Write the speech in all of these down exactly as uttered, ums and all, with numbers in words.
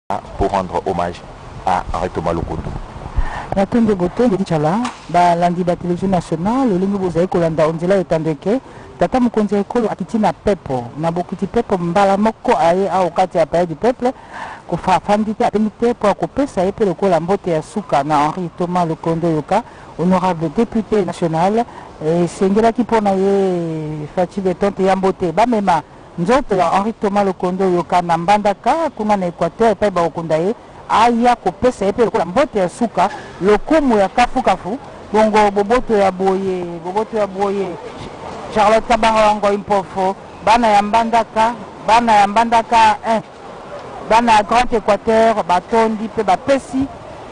pour rendre hommage à Henri Thomas Lokondo. Natonde boto ndichala ba landi ba télévision nationale lingi bozai kolanda onzela etandeke tata mukonzi ekolo akitina pepo na bokiti pepo mbala moko aye au kati ya paye du peuple kufa fandite apemite pour kopesa epe lokola mbote ya suka na Henri Thomas Lokondo yoka honorable député national et sengela ki pona ye fati betonte ya mbote ba mema nzoto ya Henri Thomas Lokondo yoka na mbandaka kuna na Équateur pa ba okunda ye aya kopesa epe lokola mbote ya suka lokumu ya kafu kafu bongo boboto ya boye boboto ya boye Charlotte Kabanga wango impofo bana ya mbandaka bana ya mbandaka un bana ya Grand Équateur batondi pe bapesi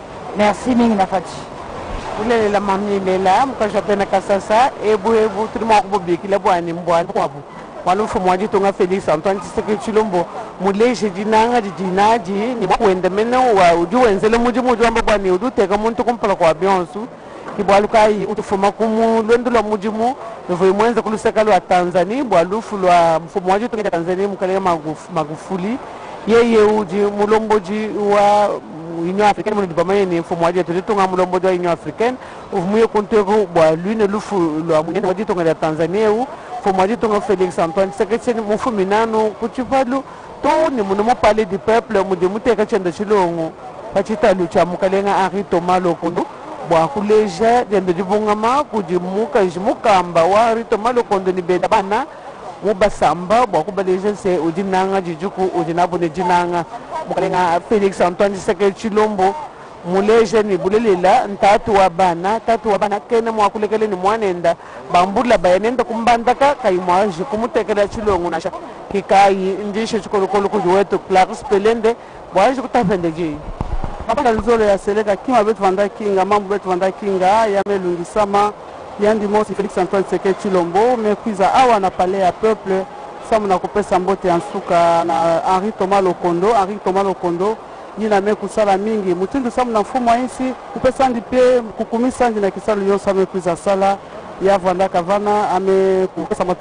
merci mingi na fati ulele la mami lela mukasha pena kasasa ebu ebu tulimo kubobiki lebo ani mbwani kwabu walufu mwaji tonga Felix Antoine Tshisekedi Tshilombo muleje dinanga dinaji ni kwenda mena wa uju wenzele muji muji amba kwani uduteka muntu kumpala kwa bionsu kibwalukai utufuma kumu lwendo lwa muji mu nvo mwenza kuluseka lwa Tanzania bwalufu lwa mfumo waji tonga Tanzania mukale Magufuli yeye uji mulomboji wa Union Africaine mu dibamaye ni mfumo waji tulitonga mulomboji wa Union Africaine uvumuye kunteko bwa lwine lufu lwa muji waji tonga Tanzania u Fomadi tonga Félix Antoine Tshisekedi mufuminano kuchipalu to ni muno palais du peuple mu de muteka chenda chilongo pachita lucha mukalenga Henri Thomas Lokondo bwa kuleja dende dibungama kujimuka jimukamba wa Henri Thomas Lokondo ni beda bana mubasamba bwa kubaleja se ujinanga jijuku ujinabo ne jinanga mukalenga Félix Antoine Tshisekedi Tshilombo muleje ni bulelela ntatu wa bana tatu wa bana kene mwakulekele ni mwanenda bambula bayanenda kumbandaka kaimwaje kumutekela chilongo nasha kikai ndishe chikolokolo kujiwetu Clarisse Pelende bwaje kutapende ji mapaka nzolo ya seleka kima betu vanda kinga mambo betu vanda kinga yamelungisama yandi mosi Félix Antoine Tshisekedi Tshilombo mekwiza awa na palais ya peuple samu na kupesa mbote ya nsuka na Henri Thomas Lokondo Henri Thomas Lokondo nina mekusala mingi mutindu samu na mfumo insi kupesa ndi pe kukumisa ndi na kisalu yosa mekwiza sala ya vanda kavana ame kupesa matu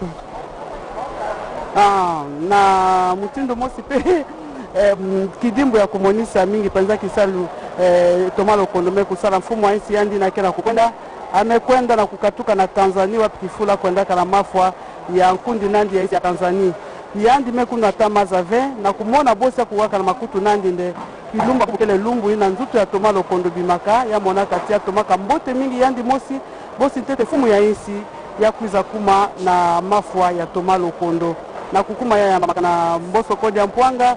ah na mutindu mosi pe eh, kidimbo ya kumonisa mingi panza kisalu eh, Thomas Lokondo mekusala mfumo insi yandi na kena kupenda amekwenda na kukatuka na Tanzania wapi kifula kwenda kana mafwa ya nkundi nandi ya Tanzania yandi mekuna tamaza ve na kumona bosi kuwaka na makutu nandi nde kilumba kukele lumbu ina nzuto ya Thomas Lokondo bimaka ya mona kati ya Tomaka mbote mingi yandi mosi bosi tete fumu ya insi ya kuiza kuma na mafwa ya Thomas Lokondo na kukuma ya na mboso koja mpwanga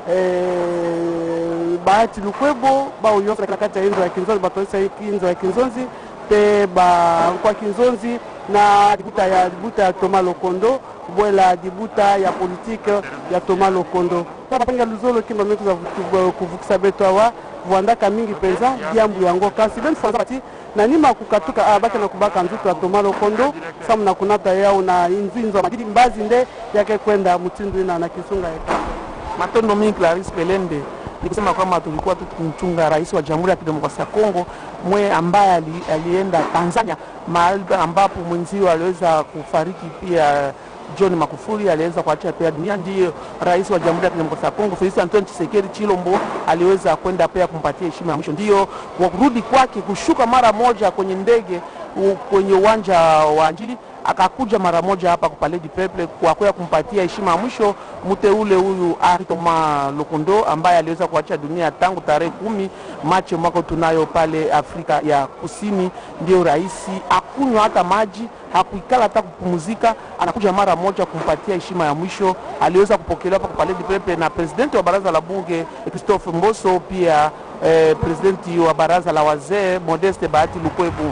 eh, bahati lukwebo ba uyofa kati ya inzo ya kinzonzi batoisa inzo ya kinzonzi pe ba kwa kinzonzi na dibuta ya dibuta ya Thomas Lokondo bwela dibuta ya politique ya Thomas Lokondo tapanga luzolo kimba meku za kuvukisa betwa vuandaka mingi pesa diambu yango kasi ben fanza bati na nima kukatuka abaka na kubaka nzuto ya Thomas Lokondo samu na kunata yao na inzinzo madidi mbazi nde yake kwenda mutindu ina na kisunga yake matondo mingi Clarisse Pelende nikisema kwamba tulikuwa tukimchunga rais wa Jamhuri ya Kidemokrasia ya Kongo mwe ambaye ali, alienda Tanzania mahali ambapo mwenzio aliweza kufariki pia John Magufuli aliweza kuacha pia dunia, ndiyo rais wa Jamhuri ya Kidemokrasia ya Kongo Felix Antoine Tshisekedi Tshilombo aliweza kwenda pia kumpatia heshima ya mwisho. Ndiyo kwa kurudi kwake kushuka mara moja kwenye ndege kwenye uwanja wa Njili akakuja mara moja hapa kwa Palais du Peuple kwa kwa kumpatia heshima ya mwisho mteule huyu Henri Thomas Lokondo ambaye aliweza kuacha dunia tangu tarehe kumi Machi mwaka tunayo pale Afrika ya Kusini. Ndio rais akunywa hata maji, hakuikala hata kupumzika, anakuja mara moja kumpatia heshima ya mwisho. Aliweza kupokelewa hapa kwa Palais du Peuple na presidenti wa baraza la bunge Christophe Mboso, pia eh, presidenti wa baraza la wazee Modeste Bahati Lukwebo.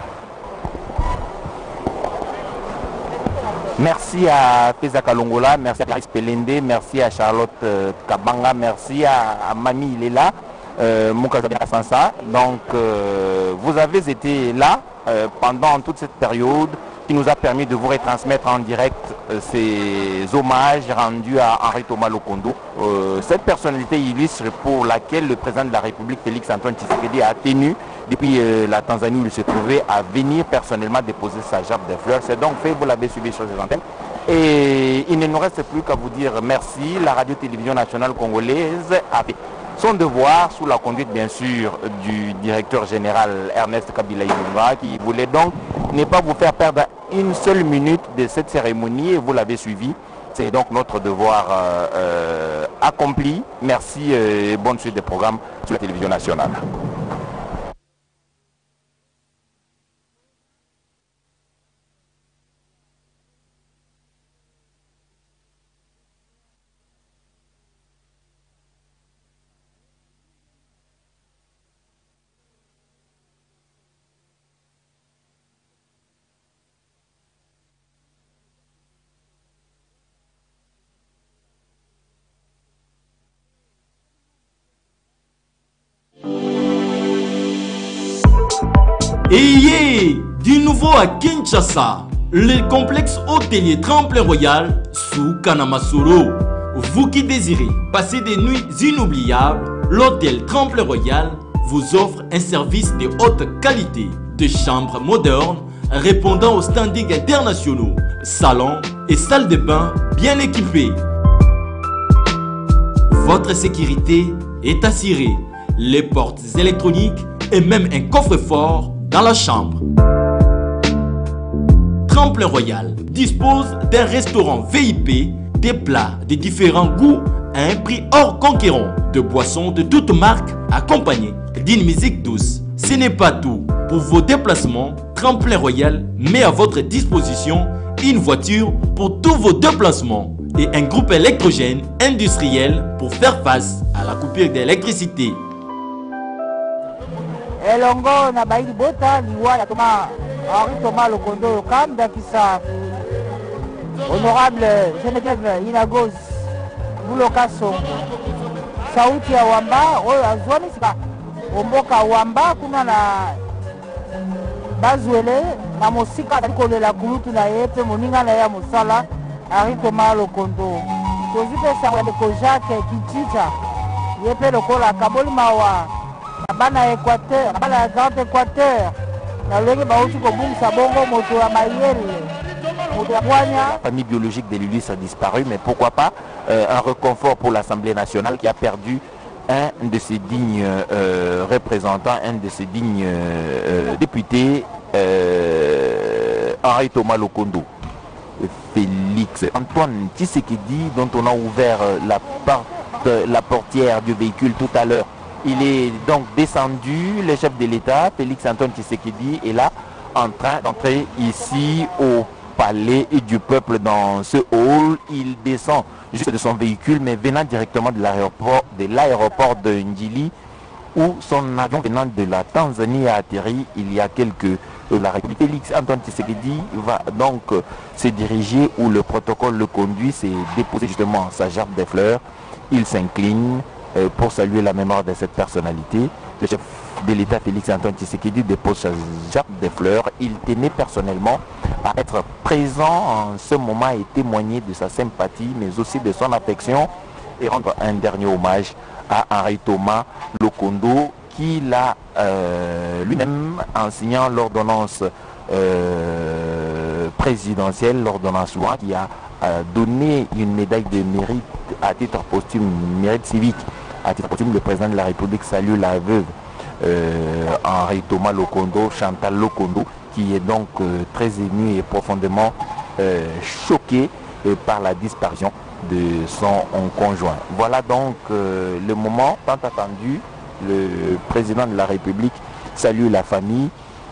Merci à Pesa Kalongola, merci à Clarisse Pelende, merci à Charlotte euh, Kabanga, merci à, à Mami Lela, euh, Sansa. Donc euh, vous avez été là euh, pendant toute cette période qui nous a permis de vous retransmettre en direct euh, ces hommages rendus à Henri Thomas Lokondo. Euh, cette personnalité illustre pour laquelle le président de la République Félix Antoine Tshisekedi a tenu depuis euh, la Tanzanie où il se trouvait à venir personnellement déposer sa gerbe de fleurs. C'est donc fait, vous l'avez suivi sur les antennes. Et il ne nous reste plus qu'à vous dire merci. La radio-télévision nationale congolaise a fait son devoir, sous la conduite bien sûr du directeur général Ernest Kabila Ilunga, qui voulait donc ne pas vous faire perdre une seule minute de cette cérémonie, et vous l'avez suivi. C'est donc notre devoir euh, euh, accompli. Merci et bonne suite des programmes sur la télévision nationale. Ayez du nouveau à Kinshasa, le complexe hôtelier Tremplin Royal sous Kanamasoro. Vous qui désirez passer des nuits inoubliables, l'hôtel Tremplin Royal vous offre un service de haute qualité, de chambres modernes répondant aux standards internationaux, salons et salles de bain bien équipées. Votre sécurité est assurée, les portes électroniques et même un coffre-fort dans la chambre. Tremplin Royal dispose d'un restaurant V I P, des plats de différents goûts à un prix hors conquérant, de boissons de toutes marques accompagnées d'une musique douce. Ce n'est pas tout. Pour vos déplacements, Tremplin Royal met à votre disposition une voiture pour tous vos déplacements et un groupe électrogène industriel pour faire face à la coupure d'électricité. elongo na baili bota liwa ya Thomas Henri Thomas Lokondo Kam dakisa honorable Geneviève Inagos Buloka Songo sauti ya wamba oyo azwani sika omboka wamba kuna na bazwele na mosika alikolela kulutu na ye pe moninga na ya mosala Henri Thomas Lokondo tozipesa ko Jacques Kitita ye pe lokola kaboli mawa bana Équateur, bana Grand Équateur, na lenge bauti ko bungisa bongo moto ya mayele, moto ya poanya. La famille biologique de Lulus a disparu, mais pourquoi pas euh, un reconfort pour l'Assemblée nationale qui a perdu un de ses dignes euh, représentants, un de ses dignes euh, députés, euh, Henri Thomas Lokondo. Félix Antoine Tshisekedi, dont on a ouvert la, porte, la portière du véhicule tout à l'heure. Il est donc descendu, le chef de l'État, Félix Antoine Tshisekedi, est là en train d'entrer ici au palais du peuple dans ce hall. Il descend juste de son véhicule, mais venant directement de l'aéroport de l'aéroport de Njili, où son avion venant de la Tanzanie a atterri il y a quelques la République. Félix Antoine Tshisekedi va donc se diriger où le protocole le conduit, c'est déposer justement sa gerbe de fleurs. Il s'incline pour saluer la mémoire de cette personnalité. Le chef de l'État Félix Antoine Tshisekedi dépose sa gerbe de fleurs. Il tenait personnellement à être présent en ce moment et témoigner de sa sympathie, mais aussi de son affection, et rendre un dernier hommage à Henri Thomas Lokondo, qui l'a euh, lui-même, en signant l'ordonnance euh, présidentielle, l'ordonnance loi, qui a euh, donné une médaille de mérite à titre posthume, mérite civique. À titre posthume, le président de la République salue la veuve euh, Henri Thomas Lokondo, Chantal Lokondo, qui est donc euh, très émue et profondément euh, choquée euh, par la disparition de son conjoint. Voilà donc euh, le moment tant attendu. Le président de la République salue la famille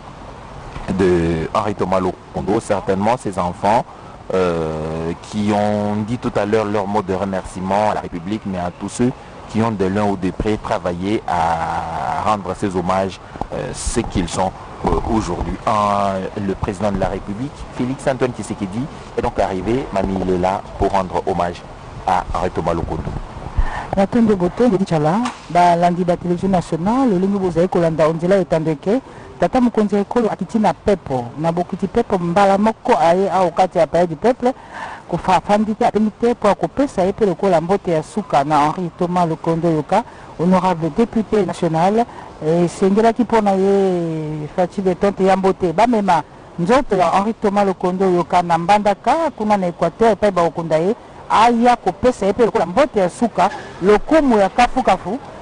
de Henri Thomas Lokondo, certainement ses enfants euh, qui ont dit tout à l'heure leur mot de remerciement à la République, mais à tous ceux qui ont de l'un ou de près travaillé à rendre ces hommages euh, ce qu'ils sont euh, aujourd'hui. Le président de la République, Félix Antoine Tshisekedi, est donc arrivé. Mamie, il est là pour rendre hommage à Henri Thomas Lokondo. Na tonde boto de Chala, ba landi ba télévision nationale, le lingi bozai kolanda onzela etandeke, tata mukonzi ekolo akitina pepo, na bokiti pepo mbala moko aye a okati ya paye du peuple, ko fa fandite apemite po akopesa epe lokola mbote ya suka na Henri Thomas Lokondo yoka, honorable député national, et sengela ki pona ye fati de tonte ya mbote, ba mema nzoto ya Henri Thomas Lokondo yoka na mbandaka, kuna na Équateur, pa ba okonda ye, aya kopesa epe lokola mbote ya suka lokumu ya kafu kafu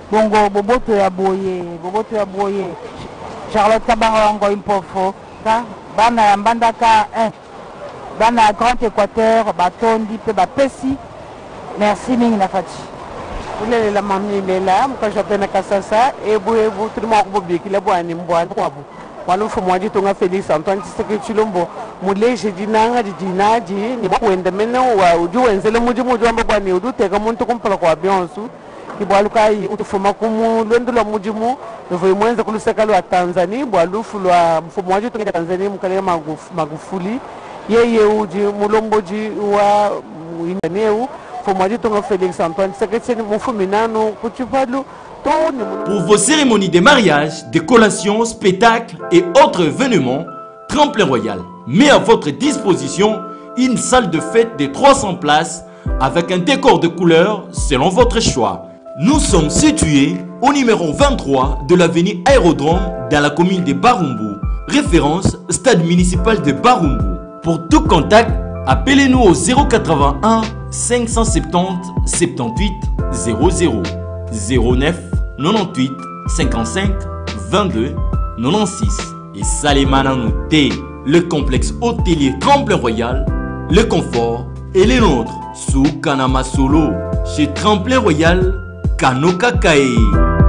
bongo boboto ya boye boboto ya boye Charlotte Kabanga ngo impofo ka bana ya mbandaka un bana ya Grand Équateur batondi pe bapesi merci mingi na fati ulelela mami lela mukasha pena kasasa ebu ebu tulimo kubobikile bwani mbwani kwabu walumfumo wajitunga Felix Antoine Tshisekedi Tshilombo muleje dinanga dinaji ni kwenda mena wa ujuwenzele muji muji wamba kwani uduteka muntu kumpala kwa bionsu ibwalukai utufuma kumu lwendo lwa muji mu nvoye mwenza kuluseka lwa Tanzania bwalufu lwa mfumo wajitunga Tanzania mukale Magufuli yeye uji mulomboji wa inaneu mfumo wajitunga Felix Antoine Tshisekedi mufuminano kuchipalu. Pour vos cérémonies de mariage, de collations, spectacles et autres événements, Tremplin Royal met à votre disposition une salle de fête de trois cents places avec un décor de couleurs selon votre choix. Nous sommes situés au numéro vingt-trois de l'avenue Aérodrome dans la commune de Barumbu, référence stade municipal de Barumbu. Pour tout contact, appelez-nous au zéro quatre-vingt-un cinq cent soixante-dix soixante-dix-huit zéro zéro zéro neuf quatre-vingt-huit cinquante-cinq vingt-deux quatre-vingt-seize. Et Salimana Nouté, le complexe hôtelier Tremplin Royal, le confort et les nôtres sous Kanama Solo chez Tremplin Royal Kanoka Kae.